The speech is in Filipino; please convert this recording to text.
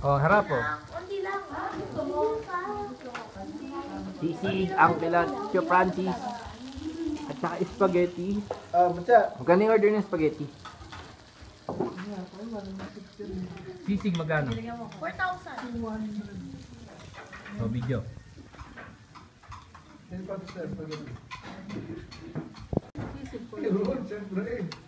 Oh, harap po. Kunti lang. Gusto mo? Sisig, ang pilat, Tio Francis. At saka spaghetti. Matya. Magkano yung order ng spaghetti? Sisig magkano? 4,000. Oh, video. Sino pa ito, sir? Siyempre eh.